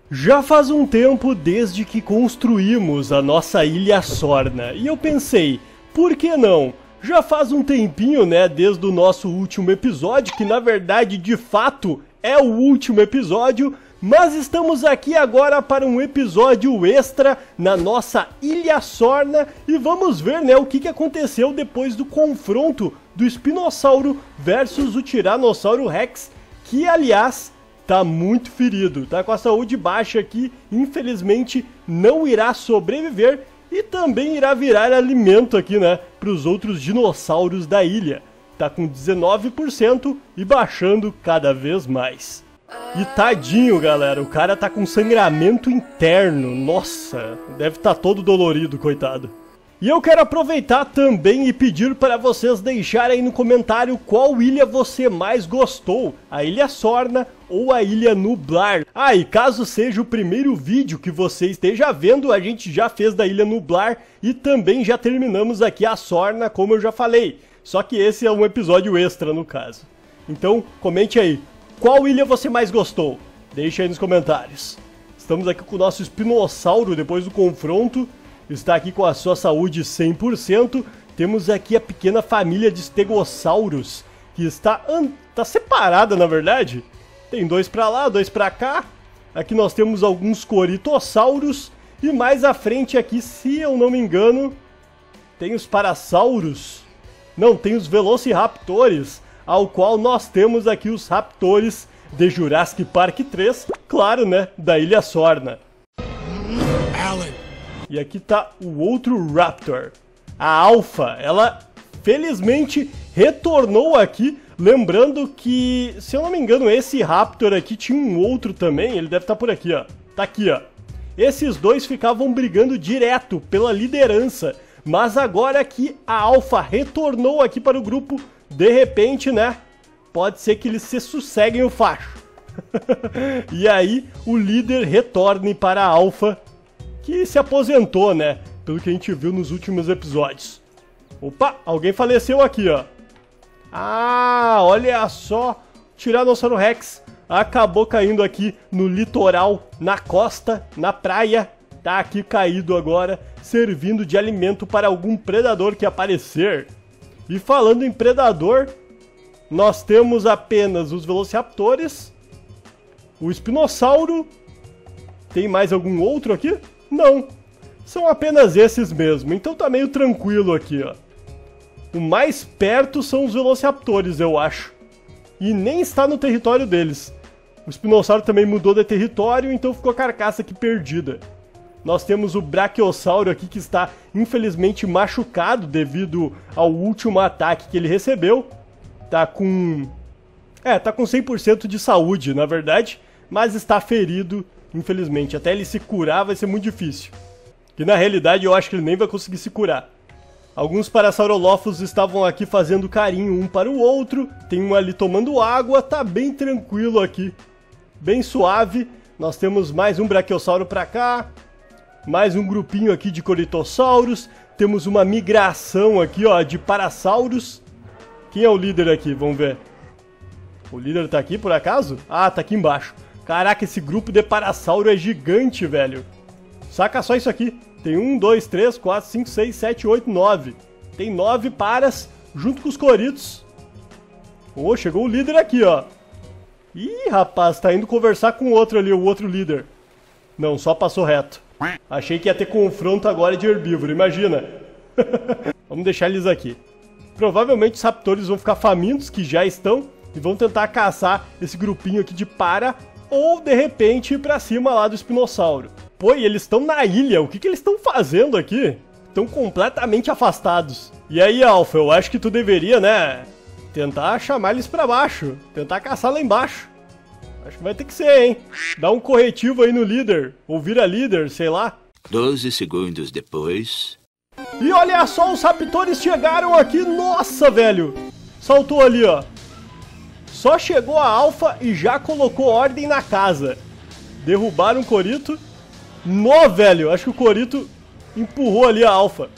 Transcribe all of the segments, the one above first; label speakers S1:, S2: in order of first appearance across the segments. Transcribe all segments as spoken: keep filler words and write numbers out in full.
S1: Já faz um tempo desde que construímos a nossa Ilha Sorna, e eu pensei, por que não? Já faz um tempinho, né, desde o nosso último episódio, que na verdade, de fato, é o último episódio, mas estamos aqui agora para um episódio extra na nossa Ilha Sorna e vamos ver, né, o que, que aconteceu depois do confronto do Espinossauro versus o Tiranossauro Rex, que aliás tá muito ferido, tá com a saúde baixa aqui, infelizmente não irá sobreviver e também irá virar alimento aqui, né, para os outros dinossauros da ilha. Tá com dezenove por cento e baixando cada vez mais. E tadinho, galera, o cara tá com sangramento interno, nossa, deve estar todo dolorido, coitado. E eu quero aproveitar também e pedir para vocês deixarem aí no comentário qual ilha você mais gostou, a Ilha Sorna ou a Ilha Nublar. Ah, e caso seja o primeiro vídeo que você esteja vendo, a gente já fez da Ilha Nublar e também já terminamos aqui a Sorna, como eu já falei. Só que esse é um episódio extra no caso. Então, comente aí, qual ilha você mais gostou? Deixa aí nos comentários. Estamos aqui com o nosso Espinossauro depois do confronto. Está aqui com a sua saúde cem por cento. Temos aqui a pequena família de Stegossauros, que está, está separada, na verdade. Tem dois para lá, dois para cá. Aqui nós temos alguns Coritossauros. E mais à frente aqui, se eu não me engano, tem os Parasauros. Não, tem os Velociraptores, ao qual nós temos aqui os Raptores de Jurassic Park três, claro, né, da Ilha Sorna.
S2: Alan.
S1: E aqui tá o outro Raptor, a Alpha. Ela felizmente retornou aqui, lembrando que, se eu não me engano, esse Raptor aqui tinha um outro também, ele deve estar por aqui, ó. Tá aqui, ó. Esses dois ficavam brigando direto pela liderança, mas agora que a Alpha retornou aqui para o grupo, de repente, né, pode ser que eles se sosseguem o facho. E aí o líder retorne para a Alpha, que se aposentou, né, pelo que a gente viu nos últimos episódios. Opa, alguém faleceu aqui, ó. Ah, olha só, Tiranossauro Rex acabou caindo aqui no litoral, na costa, na praia. Tá aqui caído agora, servindo de alimento para algum predador que aparecer. E falando em predador, nós temos apenas os Velociraptores, o Espinossauro. Tem mais algum outro aqui? Não, são apenas esses mesmo, então tá meio tranquilo aqui, ó. O mais perto são os Velociraptores, eu acho. E nem está no território deles. O Espinossauro também mudou de território, então ficou a carcaça aqui perdida. Nós temos o Brachiosauro aqui que está infelizmente machucado devido ao último ataque que ele recebeu. Tá com... É, tá com cem por cento de saúde, na verdade, mas está ferido, infelizmente. Até ele se curar vai ser muito difícil. Que na realidade eu acho que ele nem vai conseguir se curar. Alguns Parasaurolophus estavam aqui fazendo carinho um para o outro. Tem um ali tomando água, tá bem tranquilo aqui. Bem suave. Nós temos mais um Brachiosauro para cá. Mais um grupinho aqui de Coritossauros. Temos uma migração aqui, ó, de Parasauros. Quem é o líder aqui? Vamos ver. O líder tá aqui, por acaso? Ah, tá aqui embaixo. Caraca, esse grupo de Parasauro é gigante, velho. Saca só isso aqui. Tem um, dois, três, quatro, cinco, seis, sete, oito, nove. Tem nove paras junto com os Coritos. Oh, chegou o líder aqui, ó. Ih, rapaz, tá indo conversar com o outro ali, o outro líder. Não, só passou reto. Achei que ia ter confronto agora de herbívoro, imagina. Vamos deixar eles aqui. Provavelmente os raptores vão ficar famintos, que já estão, e vão tentar caçar esse grupinho aqui de para, ou de repente ir pra cima lá do Espinossauro. Pô, e eles estão na ilha, o que que eles estão fazendo aqui? Estão completamente afastados. E aí, Alpha, eu acho que tu deveria, né, tentar chamar eles pra baixo, tentar caçar lá embaixo. Acho que vai ter que ser, hein? Dá um corretivo aí no líder, ou vira líder, sei lá.
S2: doze segundos depois...
S1: E olha só, os raptores chegaram aqui, nossa, velho! Saltou ali, ó. Só chegou a Alpha e já colocou ordem na casa. Derrubaram o Corito. Nó, velho, acho que o Corito empurrou ali a Alpha.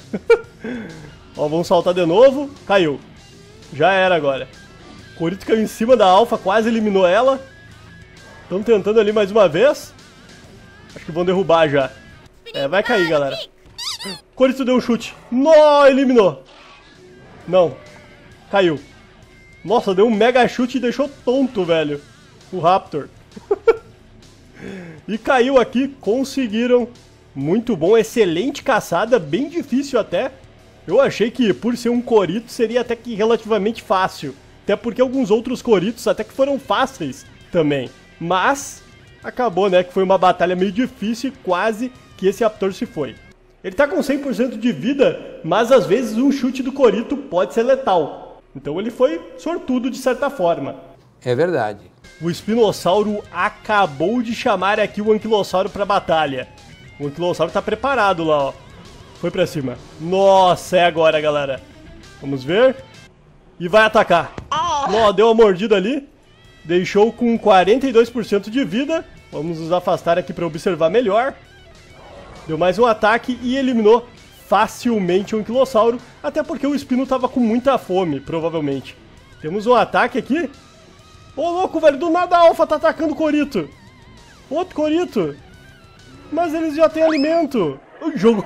S1: Ó, vamos saltar de novo. Caiu. Já era agora. O Corito caiu em cima da Alpha, quase eliminou ela. Estão tentando ali mais uma vez. Acho que vão derrubar já. É, vai cair, galera. Corito deu um chute. Nó, eliminou. Não. Caiu. Nossa, deu um mega chute e deixou tonto, velho. O Raptor. E caiu aqui, conseguiram. Muito bom, excelente caçada, bem difícil até. Eu achei que por ser um Corito seria até que relativamente fácil. Até porque alguns outros Coritos até que foram fáceis também. Mas acabou, né, que foi uma batalha meio difícil e quase que esse Raptor se foi. Ele tá com cem por cento de vida, mas às vezes um chute do Corito pode ser letal. Então ele foi sortudo de certa forma.
S3: É verdade.
S1: O Espinossauro acabou de chamar aqui o Anquilossauro pra batalha. O Anquilossauro tá preparado lá, ó. Foi pra cima. Nossa, é agora, galera. Vamos ver. E vai atacar. Ó, deu uma mordida ali. Deixou com quarenta e dois por cento de vida. Vamos nos afastar aqui pra observar melhor. Deu mais um ataque e eliminou facilmente o Anquilossauro. Até porque o Espino tava com muita fome, provavelmente. Temos um ataque aqui. Ô, louco, velho. Do nada a Alpha tá atacando o Corito. Outro Corito. Mas eles já têm alimento. O jogo...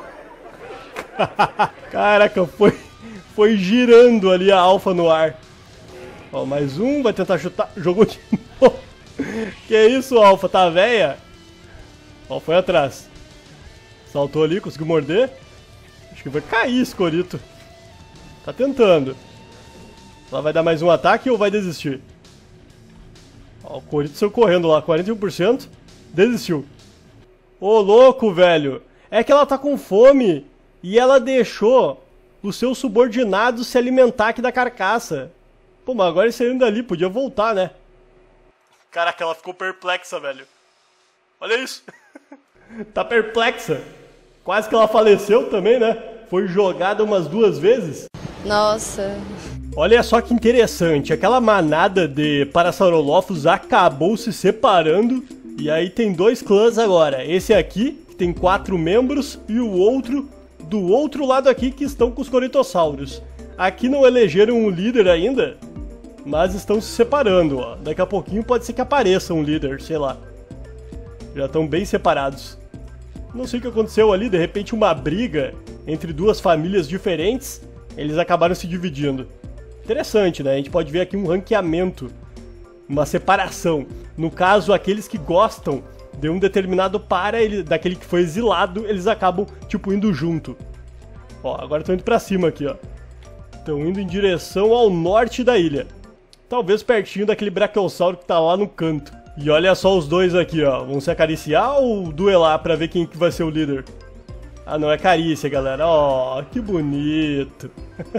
S1: Caraca, foi, foi girando ali a Alpha no ar. Ó, mais um, vai tentar chutar. Jogou de novo. Que isso, Alpha, tá velha? Ó, foi atrás. Saltou ali, conseguiu morder. Acho que vai cair esse Corito. Tá tentando. Ela vai dar mais um ataque ou vai desistir? Ó, o Corito saiu correndo lá, quarenta e um por cento. Desistiu. Ô, louco, velho. É que ela tá com fome. E ela deixou os seus subordinados se alimentar aqui da carcaça. Pô, mas agora esse ainda ali podia voltar, né? Caraca, ela ficou perplexa, velho. Olha isso. Tá perplexa. Quase que ela faleceu também, né? Foi jogada umas duas vezes.
S4: Nossa.
S1: Olha só que interessante. Aquela manada de Parasaurolophus acabou se separando. E aí tem dois clãs agora. Esse aqui, que tem quatro membros, e o outro... do outro lado aqui que estão com os Coritossauros. Aqui não elegeram um líder ainda, mas estão se separando, ó. Daqui a pouquinho pode ser que apareça um líder, sei lá. Já estão bem separados. Não sei o que aconteceu ali, de repente uma briga entre duas famílias diferentes, eles acabaram se dividindo. Interessante, né? A gente pode ver aqui um ranqueamento, uma separação. No caso, aqueles que gostam de um determinado para, ele, daquele que foi exilado, eles acabam, tipo, indo junto. Ó, agora estão indo pra cima aqui, ó. Estão indo em direção ao norte da ilha. Talvez pertinho daquele Brachiosauro que tá lá no canto. E olha só os dois aqui, ó. Vão se acariciar ou duelar pra ver quem que vai ser o líder? Ah, não, é carícia, galera. Ó, que bonito.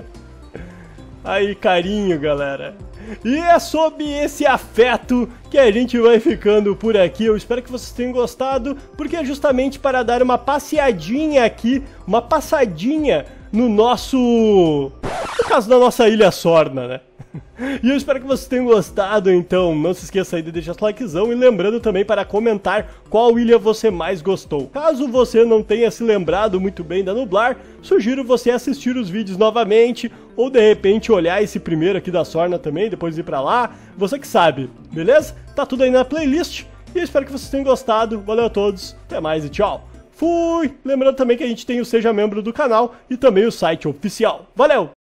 S1: Aí, carinho, galera. E é sob esse afeto que a gente vai ficando por aqui. Eu espero que vocês tenham gostado, porque é justamente para dar uma passeadinha aqui, uma passadinha no nosso... no caso da nossa Ilha Sorna, né? E eu espero que vocês tenham gostado, então não se esqueça aí de deixar seu likezão e lembrando também para comentar qual ilha você mais gostou. Caso você não tenha se lembrado muito bem da Nublar, sugiro você assistir os vídeos novamente ou de repente olhar esse primeiro aqui da Sorna também, depois ir pra lá, você que sabe, beleza? Tá tudo aí na playlist e eu espero que vocês tenham gostado, valeu a todos, até mais e tchau! Fui! Lembrando também que a gente tem o Seja Membro do canal e também o site oficial. Valeu!